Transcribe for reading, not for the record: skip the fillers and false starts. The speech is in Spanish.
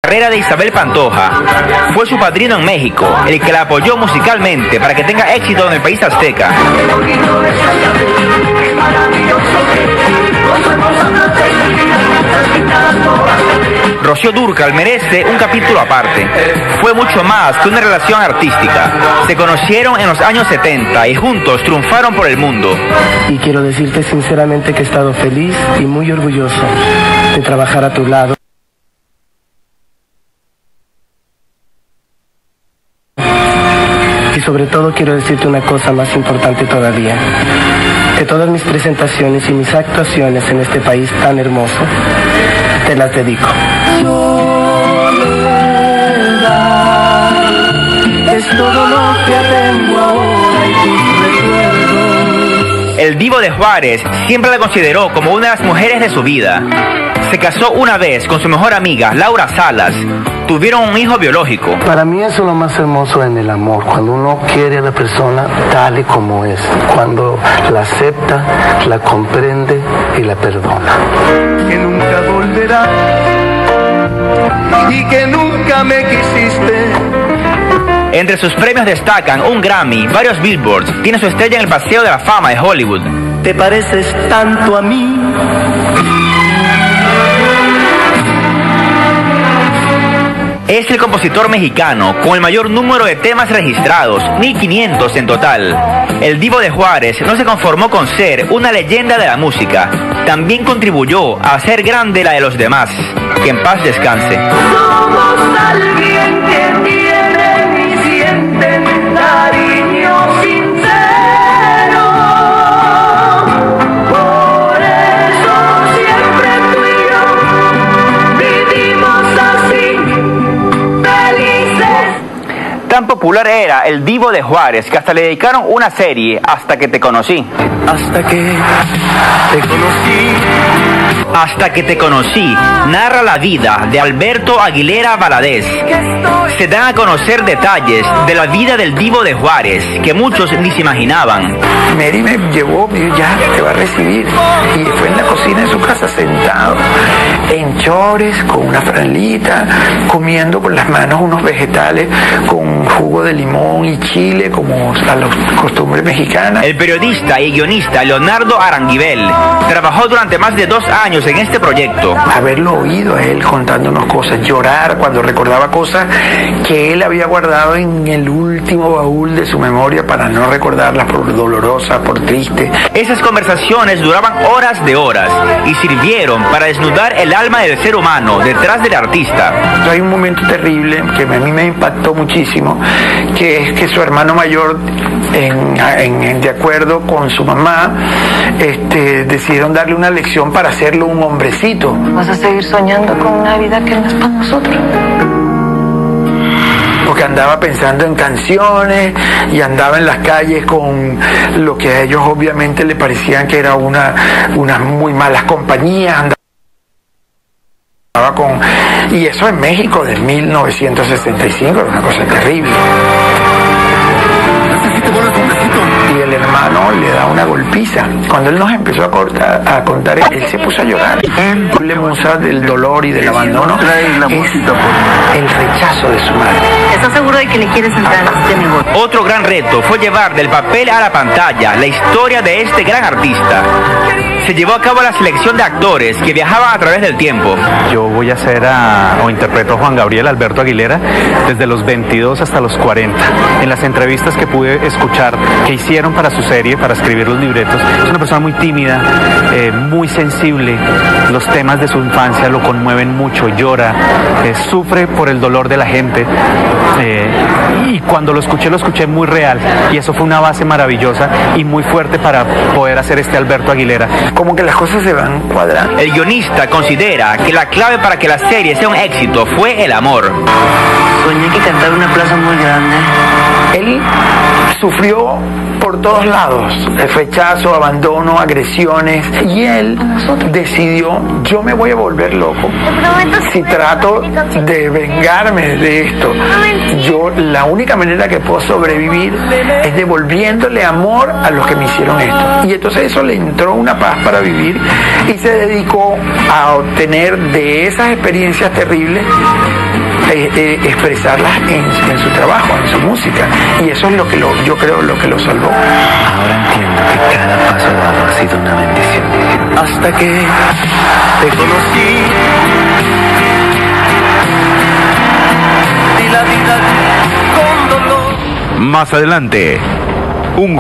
Carrera de Isabel Pantoja. Fue su padrino en México, el que la apoyó musicalmente para que tenga éxito en el país azteca. Rocío Dúrcal merece un capítulo aparte. Fue mucho más que una relación artística. Se conocieron en los años 70 y juntos triunfaron por el mundo. Y quiero decirte sinceramente que he estado feliz y muy orgulloso de trabajar a tu lado. Y sobre todo quiero decirte una cosa más importante todavía, que todas mis presentaciones y mis actuaciones en este país tan hermoso, te las dedico. Es todo lo que tengo ahora y tus recuerdos. El Divo de Juárez siempre la consideró como una de las mujeres de su vida. Se casó una vez con su mejor amiga, Laura Salas. Tuvieron un hijo biológico. Para mí eso es lo más hermoso en el amor, cuando uno quiere a la persona tal y como es, cuando la acepta, la comprende y la perdona. Que nunca volverá y que nunca me quisiste. Entre sus premios destacan un Grammy, varios Billboards, tiene su estrella en el Paseo de la Fama de Hollywood. Te pareces tanto a mí. Es el compositor mexicano con el mayor número de temas registrados, 1500 en total. El Divo de Juárez no se conformó con ser una leyenda de la música, también contribuyó a hacer grande la de los demás. Que en paz descanse. Somos alguien que tiene y siente cariño sincero. Por eso siempre tú y yo vivimos así, felices. Tan popular era el Divo de Juárez que hasta le dedicaron una serie, Hasta que te conocí. Hasta que te conocí. Hasta que te conocí, narra la vida de Alberto Aguilera Valadez. Se dan a conocer detalles de la vida del Divo de Juárez que muchos ni se imaginaban. Mary me llevó, me dijo, ya te va a recibir. Y fue en la cocina de su casa sentado, en chores, con una franelita, comiendo con las manos unos vegetales con jugo de limón y chile, como a la costumbre mexicana. El periodista y guionista Leonardo Aranguibel trabajó durante más de 2 años en este proyecto. Haberlo oído a él contándonos cosas, llorar cuando recordaba cosas que él había guardado en el último baúl de su memoria para no recordarlas por dolorosas, por tristes. Esas conversaciones duraban horas de horas y sirvieron para desnudar el alma del ser humano detrás del artista. Hay un momento terrible que a mí me impactó muchísimo, que es que su hermano mayor, de acuerdo con su mamá, decidieron darle una lección para hacerlo un hombrecito. Vas a seguir soñando con una vida que no es para nosotros. Porque andaba pensando en canciones y andaba en las calles con lo que a ellos obviamente le parecían que era unas muy malas compañías. Andaba y eso en México de 1965 era una cosa terrible. Y el hermano le da una golpiza. Cuando él nos empezó a contar, él se puso a llorar. La musa del dolor y del abandono es el rechazo de su madre. ¿Estás seguro de que le quieres entrar a este negocio? Otro gran reto fue llevar del papel a la pantalla la historia de este gran artista. Se llevó a cabo la selección de actores que viajaban a través del tiempo. Yo voy a hacer o interpreto a Juan Gabriel Alberto Aguilera desde los 22 hasta los 40. En las entrevistas que pude escuchar que hicieron para su serie, para escribir los libretos, es una persona muy tímida, muy sensible. Los temas de su infancia lo conmueven mucho, llora, sufre por el dolor de la gente. Y cuando lo escuché muy real. Y eso fue una base maravillosa y muy fuerte para poder hacer este Alberto Aguilera. Como que las cosas se van cuadrando. El guionista considera que la clave para que la serie sea un éxito fue el amor. Soñé que cantaba una plaza muy grande. Él sufrió por todos lados, rechazo, abandono, agresiones, y él decidió, yo me voy a volver loco si trato de vengarme de esto. La única manera que puedo sobrevivir es devolviéndole amor a los que me hicieron esto. Y entonces eso le entró una paz para vivir y se dedicó a obtener de esas experiencias terribles expresarlas en su trabajo, en su música. Y eso es yo creo lo que lo salvó. Ahora entiendo que cada paso dado ha sido una bendición. Hasta que te conocí y la vida con dolor. Más adelante, un